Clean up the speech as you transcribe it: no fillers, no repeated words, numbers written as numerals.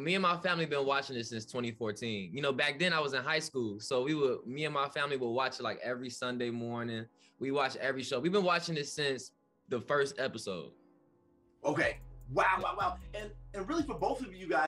me and my family been watching this since 2014. You know, back then I was in high school. So me and my family would watch it like every Sunday morning. We watch every show. We've been watching this since the first episode. Okay. Wow. And really for both of you guys,